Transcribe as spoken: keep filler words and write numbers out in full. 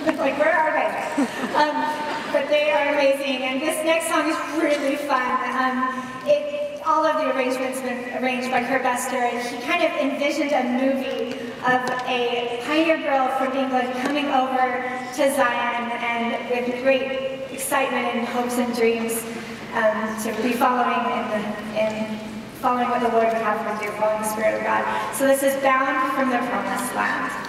Like, where are they? Um, but they are amazing, and this next song is really fun. Um, it, all of the arrangements have been arranged by Kurt Bestor, and he kind of envisioned a movie of a pioneer girl from England coming over to Zion, and with great excitement and hopes and dreams um, to be following in, the, in following what the Lord would have her do, following the Spirit of God. So this is Bound from the Promised Land.